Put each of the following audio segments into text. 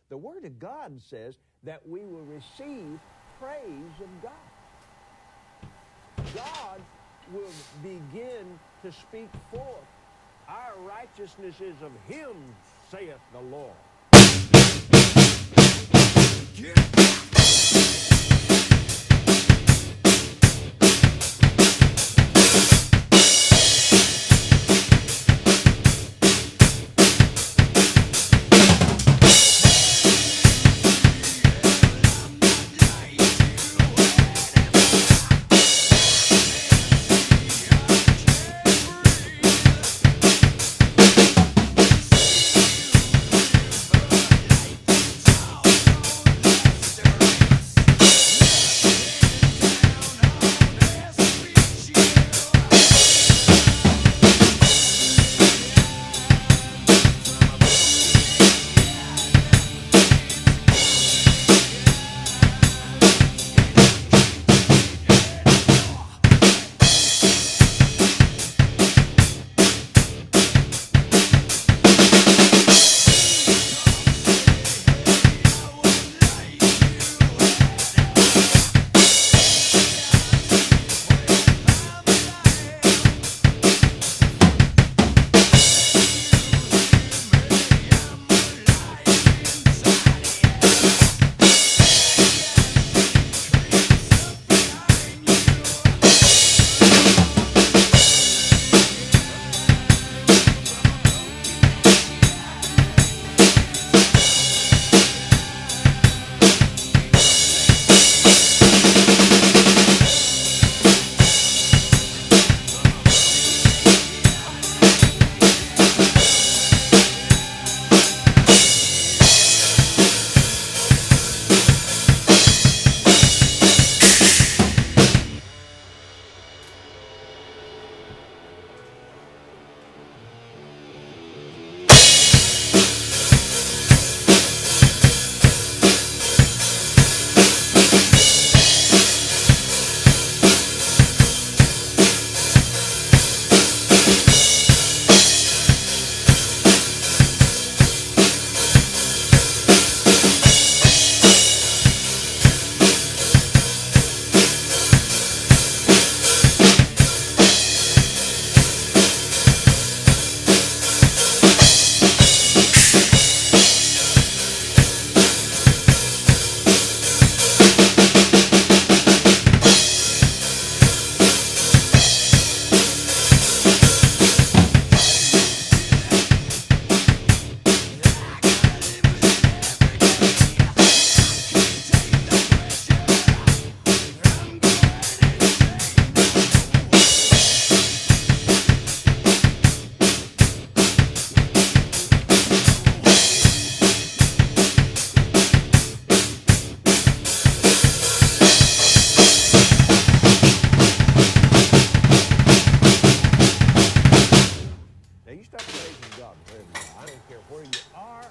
The Word of God says that we will receive praise of God. God will begin to speak forth. Our righteousness is of Him, saith the Lord.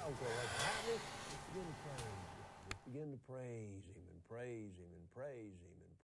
Begin to praise Him and praise Him and praise Him.